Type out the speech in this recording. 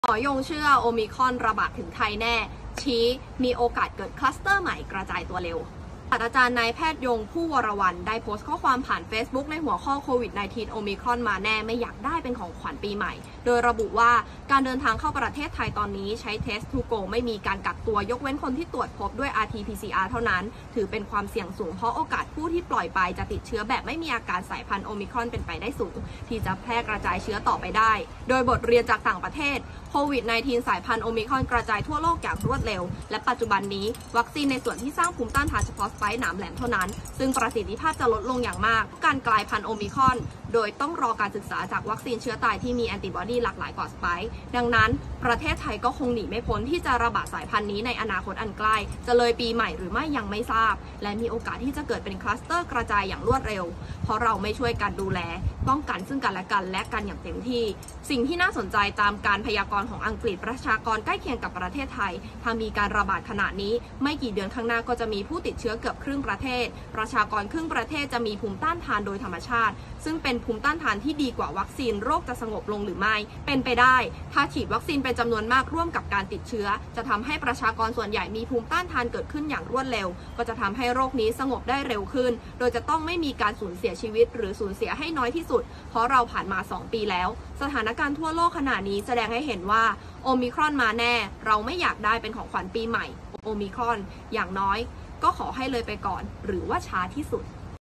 หมอยงเชื่อโอมิครอนระบาดถึงไทยแน่ชี้มีโอกาสเกิดคลัสเตอร์ใหม่กระจายตัวเร็วศาสตราจารย์นายแพทย์ยงผู้วรวรรณได้โพสต์ข้อความผ่าน Facebook ในหัวข้อโควิด -19 โอมิครอนมาแน่ไม่อยากได้เป็นของขวัญปีใหม่โดยระบุว่าการเดินทางเข้าประเทศไทยตอนนี้ใช้ Test to Go ไม่มีการกักตัวยกเว้นคนที่ตรวจพบด้วย RT-PCR เท่านั้นถือเป็นความเสี่ยงสูงเพราะโอกาสผู้ที่ปล่อยไปจะติดเชื้อแบบไม่มีอาการสายพันธุ์โอมิครอนเป็นไปได้สูงที่จะแพร่กระจายเชื้อต่อไปได้โดยบทเรียนจากต่างประเทศโควิด -19 สายพันธุ์โอมิครอนกระจายทั่วโลกอย่างรวดเร็วและปัจจุบันนี้วัคซีนในส่วนที่สร้างภูมิต้านทานเฉพาะสไปค์หนามแหลมเท่านั้นซึ่งประสิทธิภาพจะลดลงอย่างมากการกลายพันธุ์โอมิครอนโดยต้องรอการศึกษาจากวัคซีนเชื้อตายที่มีแอนติบอดีหลากหลายกว่าสไปค์ดังนั้นประเทศไทยก็คงหนีไม่พ้นที่จะระบาดสายพันธุ์นี้ในอนาคตอันใกล้จะเลยปีใหม่หรือไม่ยังไม่ทราบและมีโอกาสที่จะเกิดเป็นคลัสเตอร์กระจายอย่างรวดเร็วเพราะเราไม่ช่วยกันดูแลป้องกันซึ่งกันและกันอย่างเต็มที่สิ่งที่น่าสนใจตามการพยากรณ์ของอังกฤษประชากรใกล้เคียงกับประเทศไทยถ้ามีการระบาดขนาดนี้ไม่กี่เดือนข้างหน้าก็จะมีผู้ติดเชื้อเกือบครึ่งประเทศประชากรครึ่งประเทศจะมีภูมิต้านทานโดยธรรมชาติซึ่งเป็นภูมิต้านทานที่ดีกว่าวัคซีนโรคจะสงบลงหรือไม่เป็นไปได้ถ้าฉีดวัคซีนเป็นจำนวนมากร่วมกับการติดเชื้อจะทำให้ประชากรส่วนใหญ่มีภูมิต้านทานเกิดขึ้นอย่างรวดเร็วก็จะทำให้โรคนี้สงบได้เร็วขึ้นโดยจะต้องไม่มีการสูญเสียชีวิตหรือสูญเสียให้น้อยที่สุดเพราะเราผ่านมา2 ปีแล้วสถานการณ์ทั่วโลกขณะนี้แสดงให้เห็นว่าโอมิครอนมาแน่เราไม่อยากได้เป็นของขวัญปีใหม่โอมิครอนอย่างน้อยก็ขอให้เลยไปก่อนหรือว่าช้าที่สุด